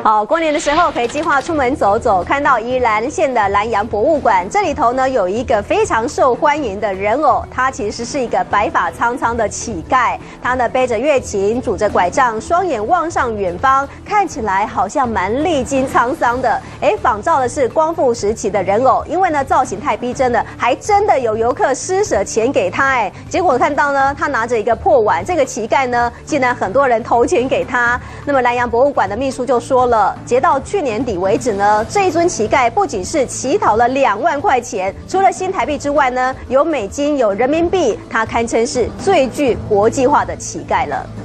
好，过年的时候可以计划出门走走，看到宜兰县的兰阳博物馆，这里头呢有一个非常受欢迎的人偶，他其实是一个白发苍苍的乞丐，他呢背着月琴，拄着拐杖，双眼望上远方，看起来好像蛮历经沧桑的。仿照的是光复时期的人偶，因为呢造型太逼真了，还真的有游客施舍钱给他，结果看到呢他拿着一个破碗，这个乞丐呢竟然很多人投钱给他。那么兰阳博物馆的秘书就说了，截到去年底为止呢，这一尊乞丐不仅是乞讨了2万块钱，除了新台币之外呢，有美金有人民币，他堪称是最具国际化的乞丐了。